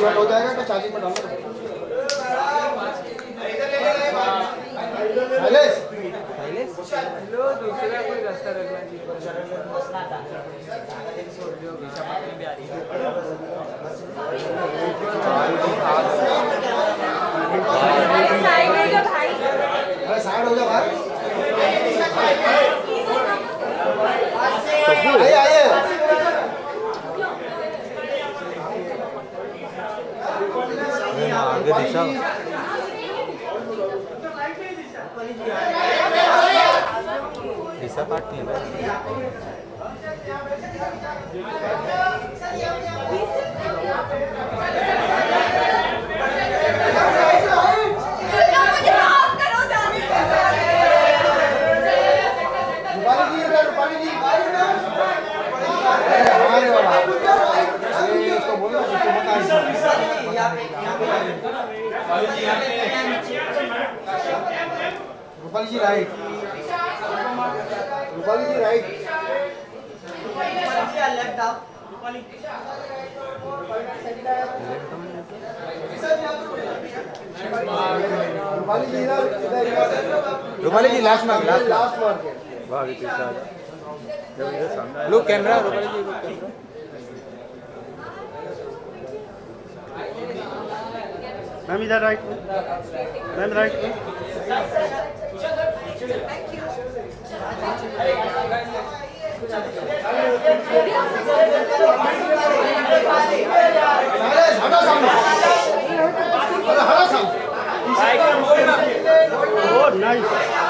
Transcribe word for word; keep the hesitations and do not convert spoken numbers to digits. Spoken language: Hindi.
मिनट हो जाएगा तो चार्जिंग में डाल दो। शैलेश लो दूसरा कोई रास्ता रखना चाहिए। भी आ रही है। साइड हो जा भाई। अरे साइड हो जा भाई। आइए आइए। आगे दिशा दिशा पार्ट नहीं है रूपाली जी, अरे बाबा अरे इसको बोलो इसको बता। Rupali ji right, Rupali ji right. रूपाली जी इधर इधर Rupali ji last mark last last mark है। वाह look camera Rupali ji look camera. Ma'am इधर राइट मैम राइट हटा सामने, हटा सामने। Oh nice.